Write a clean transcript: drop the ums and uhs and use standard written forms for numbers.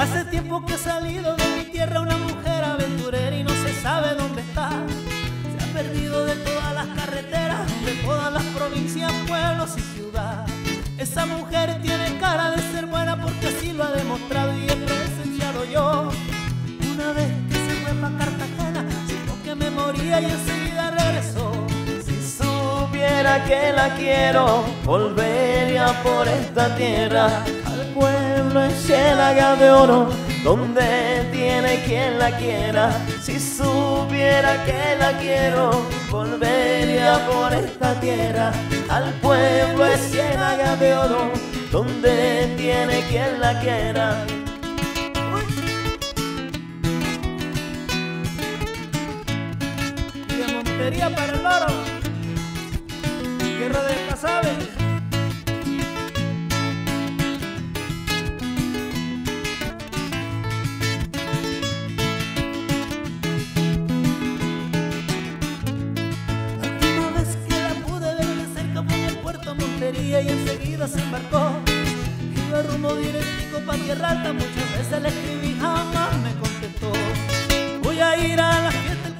Hace tiempo que he salido de mi tierra una mujer aventurera y no se sabe dónde está. Se ha perdido de todas las carreteras, de todas las provincias, pueblos y ciudad. Esa mujer tiene cara de ser buena porque así lo ha demostrado y he presenciado yo. Una vez que se fue pa' Cartagena, supo que me moría y enseguida regresó. Si supiera que la quiero, volvería por esta tierra al pueblo en Ciénaga de Oro, donde tiene quien la quiera. Si supiera que la quiero, volvería por esta tierra al pueblo en Ciénaga de Oro, donde tiene quien la quiera. Y de Montería para el Oro, Guerra de Casabe. Y enseguida se embarcó. Iba rumbo directico pa' Tierra Alta. Muchas veces le escribí, jamás me contestó. Voy a ir a la fiesta